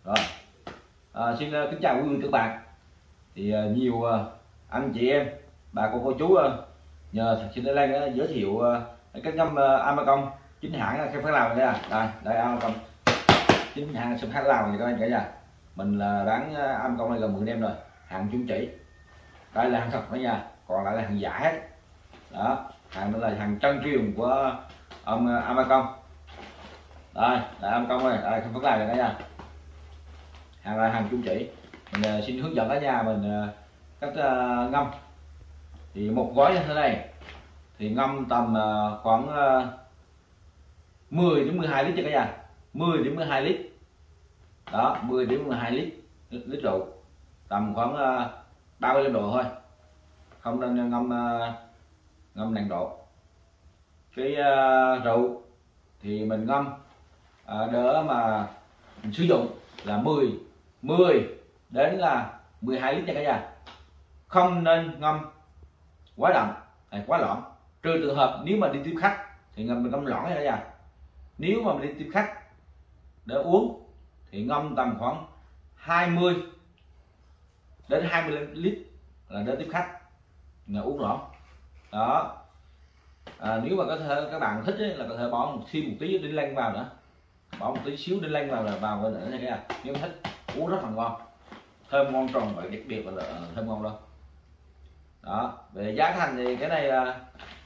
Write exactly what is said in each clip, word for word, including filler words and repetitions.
Rồi à, xin uh, kính chào quý vị các bạn. Thì uh, nhiều uh, anh chị em, bà con cô chú uh, nhờ xin Lan uh, giới thiệu uh, cái ngâm uh, Amacong chính hãng Khang Phát Lào này à. Đây, đây Amacong chính hãng Khang Phát Lào này các anh cả nhà. Mình là uh, bán uh, Amacong này gần mười năm rồi, hàng chuẩn chỉ. Đây là hàng thật đó nha, còn lại là hàng giả hết. Đó, hàng đó là hàng chân truyền của ông uh, Amacong. Đây, là Amacong này, đây Khang Phát Lào này cả nhà. Hàng là hàng chuẩn chỉ. Mình uh, xin hướng dẫn cả nhà mình uh, cách uh, ngâm. Thì một gói như thế này thì ngâm tầm uh, khoảng uh, mười đến mười hai lít cho cả nhà, mười đến mười hai lít. Đó, mười đến mười hai lít lít rượu, tầm khoảng uh, ba mươi lăm độ thôi, không nên ngâm uh, ngâm nặng độ. Cái uh, rượu thì mình ngâm uh, đỡ mà mình sử dụng là mười mười đến là mười hai lít cho cả nhà, không nên ngâm quá đậm hay quá loãng, trừ trường hợp nếu mà đi tiếp khách thì ngâm mình ngâm loãng nha cả nhà. Nếu mà mình đi tiếp khách để uống thì ngâm tầm khoảng hai mươi đến hai mươi lăm lít là để tiếp khách là uống loãng. Đó, à, nếu mà có thể các bạn thích ấy, là có thể bỏ một thêm một tí đinh lăng vào nữa, bỏ một tí xíu đinh lăng vào là vào nữa nha cả nhà. Nếu thích uống rất là ngon, thơm ngon tròn và đặc biệt là thơm ngon đâu. Đó, về giá thành thì cái này là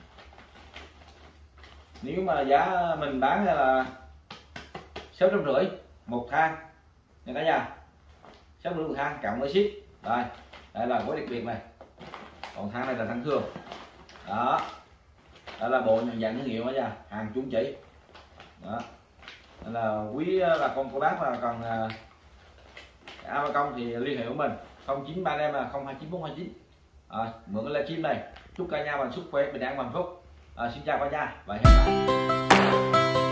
nếu mà giá mình bán là sáu trăm rưỡi một thang nha cả nhà, sáu trăm rưỡi một thang cộng với ship. Đây, đây là gói đặc biệt này, còn thang này là thang thường. Đó, đó là bộ nhận dạng thương hiệu đó nha, hàng chuẩn chỉ. Đó, nên là quý là con cô bác mà còn uh, Amacong thì liên hệ của mình không chín ba năm không hai chín bốn hai chín. À, mượn cái livestream này chúc cả nhà mình sức khỏe bình an hạnh phúc. À, xin chào cả nhà và hẹn gặp lại.